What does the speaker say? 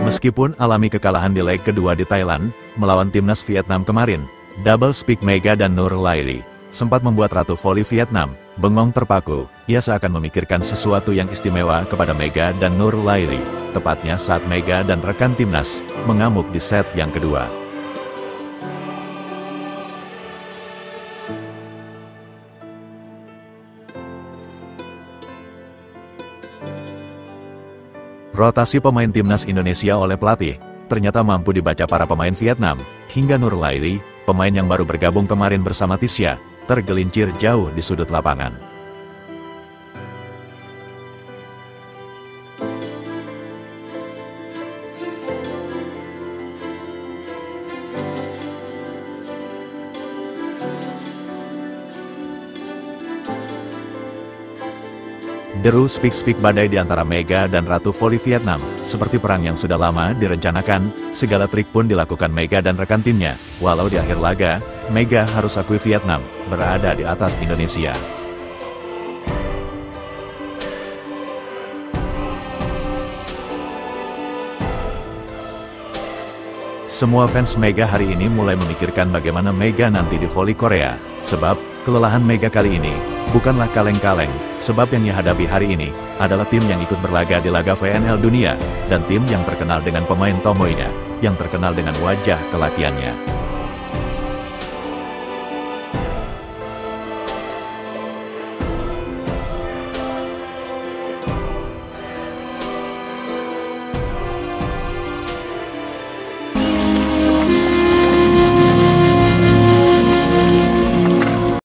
Meskipun alami kekalahan di leg kedua di Thailand, melawan timnas Vietnam kemarin, double speak Mega dan Nurlaily sempat membuat Ratu Voli Vietnam bengong terpaku. Ia seakan memikirkan sesuatu yang istimewa kepada Mega dan Nurlaily, tepatnya saat Mega dan rekan timnas mengamuk di set yang kedua. Rotasi pemain timnas Indonesia oleh pelatih ternyata mampu dibaca para pemain Vietnam, hingga Nurlaily, pemain yang baru bergabung kemarin bersama Tisha, tergelincir jauh di sudut lapangan. Deru speak badai di antara Mega dan Ratu Voli Vietnam, seperti perang yang sudah lama direncanakan. Segala trik pun dilakukan Mega dan rekan timnya, walau di akhir laga, Mega harus akui Vietnam berada di atas Indonesia. Semua fans Mega hari ini mulai memikirkan bagaimana Mega nanti di voli Korea, sebab kelelahan Mega kali ini bukanlah kaleng-kaleng, sebab yang ia hadapi hari ini adalah tim yang ikut berlaga di laga VNL Dunia, dan tim yang terkenal dengan pemain tomoinya, yang terkenal dengan wajah kelatihannya.